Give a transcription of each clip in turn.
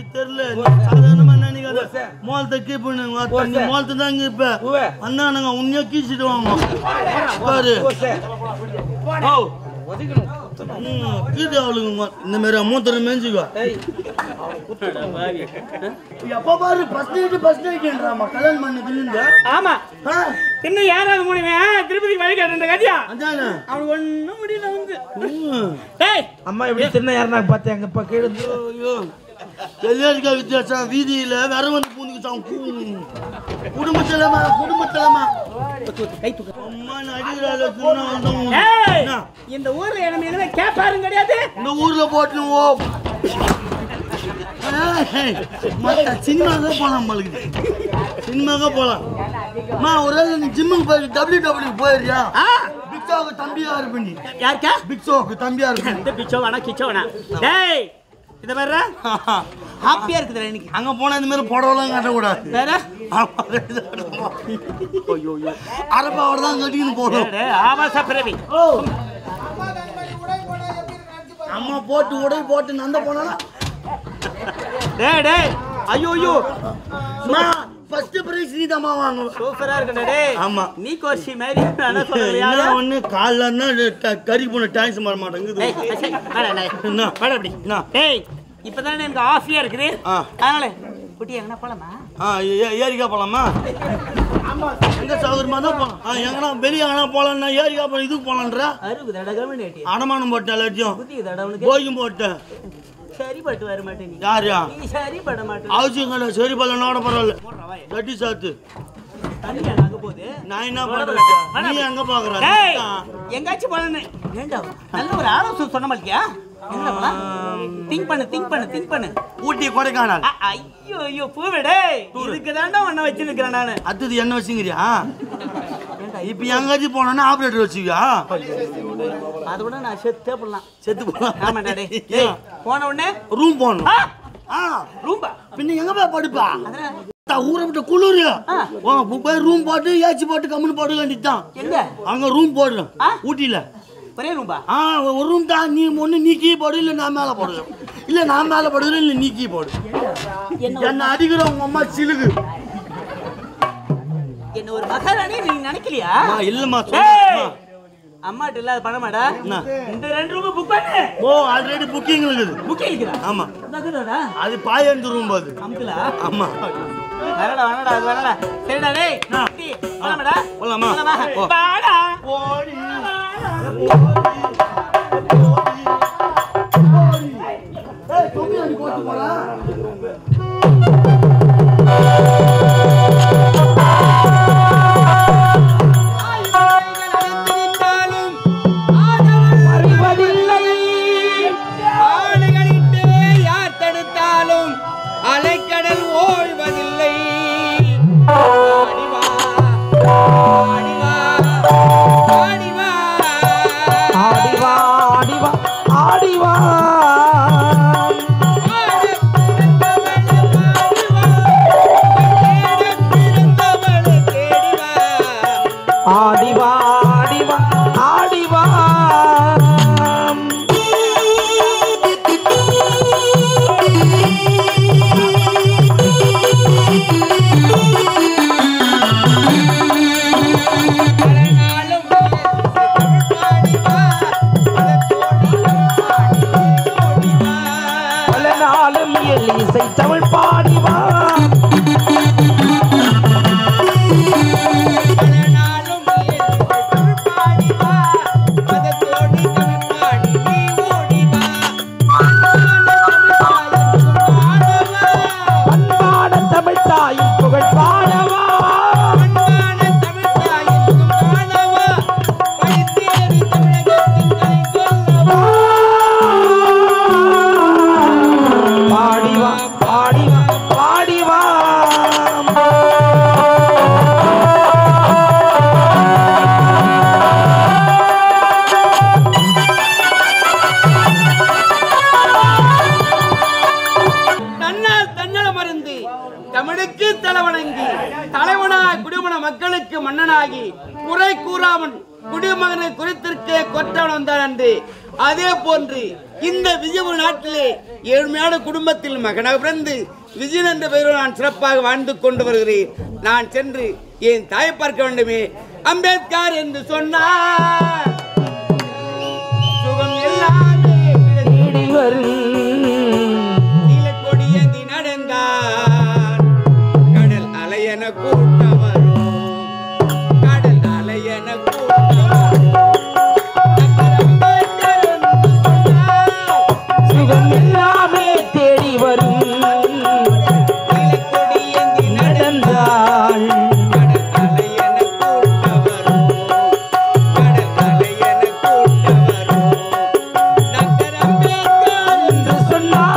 தெரியல சாதாரணமா நினைக்காத மோலத்தை கீப் பண்ணுங்க நீ மோலத்தை தாங்க இப்ப வந்தானுங்க உன்னையே கீச்சிட்டு வாங்க பாரு கீட்டு அவளுங்க இந்த மாதிரி மூத்தரை மேய்ச்சிக்கோ எப்ப பாரு ஃபர்ஸ்ட் நைட்ன்றாமா கல்யாணம் பண்ணதுல ஆமா இன்னும் யாராவது முடியுமே திருப்பதி வழி கேட்ட கதியா அதானே அவனுக்கு ஒண்ணும் முடியல வந்து டேய் அம்மா எப்படி சின்ன யாருனா பார்த்தேன் அங்க பக்கேடு ஐயோ எல்லையா வித்தியாசம் வீதியில வேற வந்து பூந்துக்கிட்டான் குடும்பத்திலமா கை தூக்கு அம்மா நடிகரால சொன்னா வந்தோம் இந்த ஊர்ல என்ன கேப்பாரும் கிடையாது இந்த ஊர்ல போட்டு ஓ சினிமாக்கே போலாம் பழகுது சினிமாக்கே போலாம் ஒரு நீ ஜிம்முக்கு போய் டபிள்யூ போயிருக்கியா பிக்ஸோக்கு தம்பியா இருப்பி யாருக்கா பிக்ஸோக்கு தம்பியா இருப்பி இந்த பிச்சோ வேணா கிச்சோ வேணா டேய் இத பாரு ஹாப்பியா இருக்குதுடா இன்னைக்கு அங்க போனா இந்த மாதிரி புடவெல்லாம் கட்டக்கூடாது வேற ஐயோ அரப்பாவோட தான் கட்டின்னு போறோம் ஆபாச பிறவி அம்மா போட்டு உடை போட்டு நந்த போனா டேய் ஐயோ ஃபர்ஸ்ட் பிரைஸ் நீ தான் வாங்க சூப்பரா இருக்குடா டேய் ஆமா நீ கோஷி மாதிரி انا சொல்லலையா ஒண்ணு கால்ல என்ன கறி போன டான்ஸ் மாற மாட்டேங்குது என்ன வாடா அப்படி டேய் இப்போதானே எனக்கு ஆஃபியா இருக்குது அதனால குட்டி எங்கனா போலாமா ஏரிக்கா போலாமா ஆமா எங்க சௌகரியமா தான் போலாம் எங்கனா வெளிய எங்கனா போலாம்னா ஏரிக்கா போலாம் இதுக்கு போலாம்ன்ற 60 தடவை கவனிட்டி அடமானம் போட்ட எல்லாத்தையும் குட்டி தடவை போயும் போட்ட சரி பட்டு வர மாட்டேன் நீ யாரா நீ சரி பட மாட்டே அவசியங்கள சரி பல்லனோட பரவாயில்லை கட்டி சாத்து தண்ணி அங்க போகுது நான் என்ன பண்றேன் நீ எங்க பாக்குற டேய் எங்காச்சும் போறனே ஏண்டா நல்ல ஒரு ஆலோசனை சொன்ன மாட்டியா என்ன பண்ணா திங்க் பண்ணு ஊட்டி கொடைக்கானல் ஐயோ பூவே டேய் இதுக்கு தான்டா ஒண்ண வச்சு நிக்கிறேன் நானு அது என்ன வச்சிங்கறியா இப்போ எங்காச்சும் போனோம்னா ஆபரேட்டர் வச்சுக்கியா அதோட நான் செத்து போலாம் ஆமாடா டேய் போன உடனே ரூம் போணும் ரூம்பா பின்ன எங்க போய் படுப்பா ஊரை விட்டு குளிரு போய் ரூம் போட்டு ஏச்சி போட்டு கம்முன்னு போட்டு வேண்டியதுதான் எங்க அங்க ரூம் போடு ஊட்டியில ஒரே ரூம்பா ஒரு ரூம் தான் நீ ஒண்ணு நீ கீ போடு இல்ல நான் மேல போடு இல்ல நான் மேல போடுறேன் இல்ல நீ கீ போடு என்ன அடிக்கிற உங்க அம்மா சிலுகு என்ன ஒரு மகாராணி நீ நினைக்கலையா இல்லம்மா அம்மாட்ட இல்லாத பணமாடா இந்த 2 ரூம் புக் பண்ணு ஆல்ரெடி புக்கிங் இருக்குது ஆமா அது பாயந்து ரூம் அது அம்கலா ஆமா வரடா அது வரடா சரிடா டேய் போலாமாடா போலாமா வாடா ஓடி ஏய் தொம்பி அடி போட்டு போடா அலைக்கடல் ஓய்வதில்லை மன்னனாகி குறை கூறாமல் குடிமகனை குறித்திருக்க கொற்றவன் வந்தான் என்று அதே போன்று இந்த விஜயபுரி நாட்டிலே ஏழ்மையான குடும்பத்தில் மகனாக பிறந்து விஜயன் என்ற பெயரோடு நான் சிறப்பாக வாழ்ந்து கொண்டு வருகிறேன். நான் சென்று என் தாயை பார்க்க வேண்டுமே. அம்பேத்கர் என்று சொன்னார் சுகம் எல்லாமே தேடி வரும். கொடியேந்தி நடந்தார் கடல் அலையன கூட்டம் வரும். கடல் அலையன கூட்டம் சுகம் எல்லாமே தேடி வரும். கொடியேந்தி நடந்தாள் கடல் அலையன கூட்டம் வரும். கடல் அலையன கூட்டம் வரும். டாக்டர் அம்பேத்கர் என்று சொன்னாள்.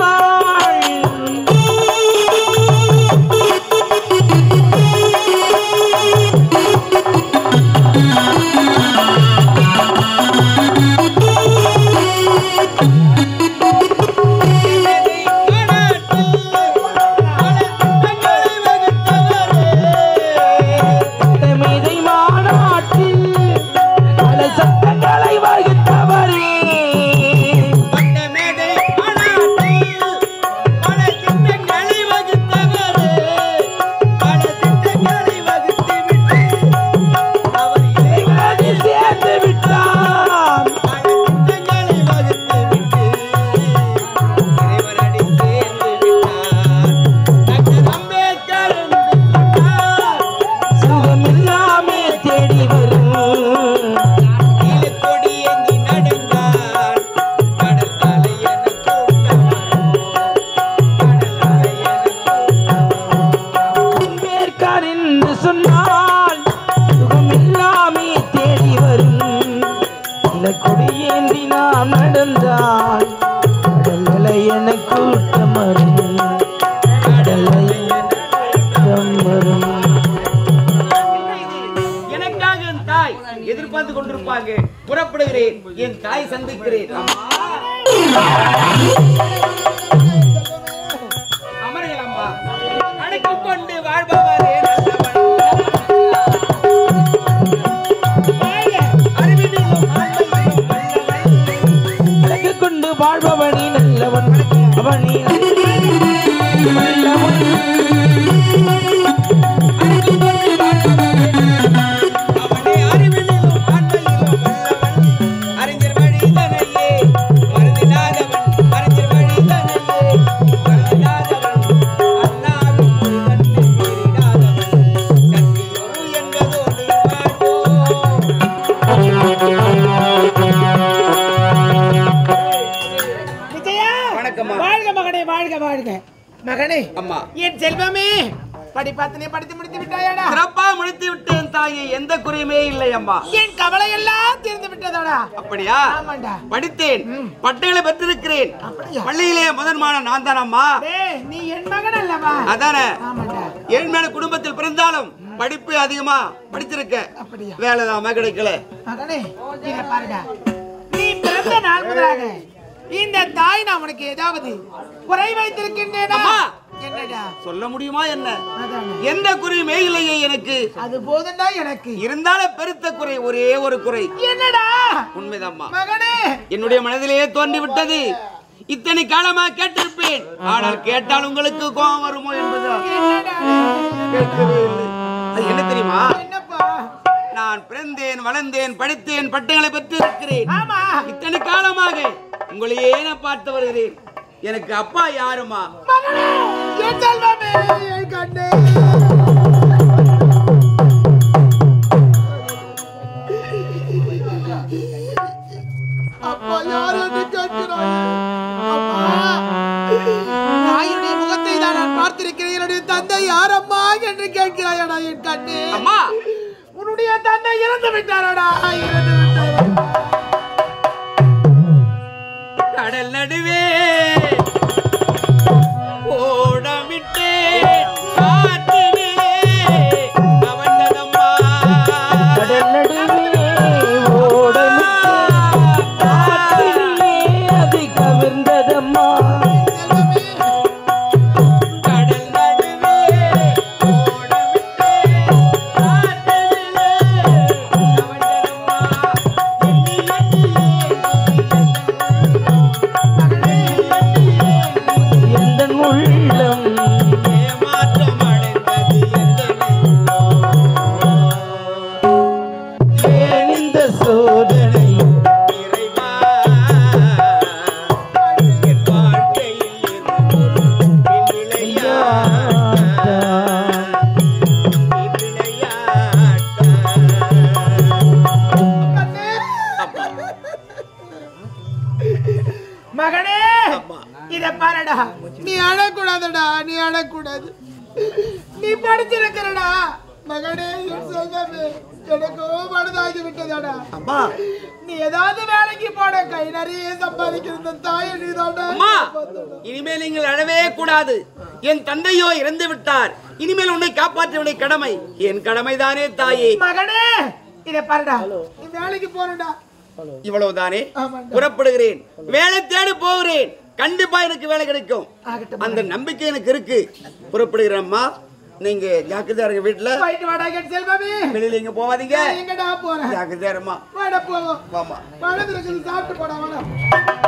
கொடியேந்தி நாம் நடந்தால் கடலை என கூட்டம் வரும். கடலை வரும். எனக்காக என் தாய் எதிர்பார்த்து கொண்டிருப்பாங்க. புறப்படுகிறேன். என் தாய் சந்திக்கிறேன். அமர்கள் அம்மா. அணைத்துக் கொண்டு வாழ்பவரே கொண்டு வாழ்பவனி நல்லவன். அவனி நல்லவன். அவனே அறிவிலும் ஆண்மையிலும் வல்லவன். அறிஞர் வழிதனையே மருந்திடாதவன். அறிஞர் வழிதனையே மருந்திடாதவன். அண்ணாவின் மொழிதன்னை மீறிடாதவன். சக்தியோடு என்பதோடு வணக்கம்மா. வாழ்க மகனே, வாழ்க வாழ்க மகனே. அம்மா. என் செல்வமே, படிப்பாத்தனை படித்து முடித்து விட்டாயாடா? சிறப்பா முடித்து விட்டேன் தாயே. எந்த குறையுமே இல்லை அம்மா. என் கவலை எல்லாம் தீர்ந்து விட்டதாடா? அப்படியா? ஆமாண்டா. படித்தேன். பட்டைகளை பெற்றிருக்கிறேன். அப்படியா? பள்ளியிலே முதன்மான நான் தான் அம்மா. டேய், நீ என் மகன் அல்லவா? அதானே. ஆமாண்டா. ஏழ்மையான குடும்பத்தில் பிறந்தாலும் படிப்பு அதிகமா படிச்சிருக்க. அப்படியா? வேலைதாம கிடைக்கல. மகனே, இங்க பாருடா. நீ பிறந்த நாள் முதலாக இந்த தாய் நான் உனக்கு ஏதாவது குறை வைத்திருக்கின்றேனா? அம்மா. என்னடா சொல்ல முடியுமா என்ன? அதானே. எந்த குறையுமே இல்லையே எனக்கு. அது போதும்டா எனக்கு. இருந்தாலும் பெருத்த குறை ஒரே ஒரு குறை. என்னடா? உண்மைதாம்மா. மகனே, என்னுடைய மனதிலேயே தோன்றி விட்டது. இத்தனை காலமா கேட்டிருப்பேன். ஆனால் கேட்டால் உங்களுக்கு கோபம் வருமோ என்பதா? என்னடா? கேட்கவே இல்லை. அது என்ன தெரியுமா? என்னப்பா? நான் பிறந்தேன், வளர்ந்தேன், படித்தேன், பட்டங்களை பெற்று இருக்கிறேன். ஆமா. இத்தனை காலமாக உங்களையே நான் பார்த்து வருகிறேன். எனக்கு அப்பா யாருமா? மகனே, என் செல்வமே, என் கண்ணே. அப்பா யார் என்று கேட்கிறாய்? அப்பா, தாயுடைய முகத்தை தான் நான் பார்த்திருக்கிறேன். என்னுடைய தந்தை யார் அம்மா என்று கேட்கிறாயடா என் கண்ணே. அம்மா. உன்னுடைய தந்தை இறந்து விட்டாரடா. இறந்து விட்டாரா? கடல் நடுவே ஓடமிட்டே காற்றிலே கவர்ந்ததம்மா. கடல் நடுவே ஓடமிட்டே காற்றிலே அது கவர்ந்ததம்மா. கடல் நடுவே ஓடமிட்டே காற்றிலே கவர்ந்ததம்மா. எண்ணி எண்ணியே சோதனை இறைவா, என் வாழ்க்கையில் இது ஒரு மகனே இத பாருடா, நீ அழக்கூடாதுடா, நீ அழக்கூடாது. நீ படிச்சிருக்கிறடா மகனே. என் செல்வமே, எனக்கோ மனதாகி விட்டதாடா. அம்மா நீ ஏதாவது வேலைக்கு போட, கை நிறைய சம்பாதிக்கிற தாயை நீதாடா. அம்மா, இனிமேல் நீங்கள் அழவே கூடாது. என் தந்தையோ இறந்து விட்டார். இனிமேல் உன்னை காப்பாற்ற வேண்டிய கடமை என் கடமைதானே தாயே. மகனே இத பாருடா, நீ வேலைக்கு போறடா. இவ்வளவுதானே? ஆமாண்டா. புறப்படுகிறேன். வேலை தேடி போகிறேன். கண்டிப்பா எனக்கு வேலை கிடைக்கும். ஆகட்டும். அந்த நம்பிக்கை எனக்கு இருக்கு. புறப்படுகிறேன் அம்மா. நீங்க ஜாக்கிரதையா இருங்க. வீட்டுல போயிட்டு வாடா என் செல்வமே. வெளியில எங்க போவாதீங்க. எங்கடா போறேன்? ஜாக்கிரதையா இருமா. வாடா போவோம். வாமா. பழம் இருக்குது, சாப்பிட்டு போடா வாடா.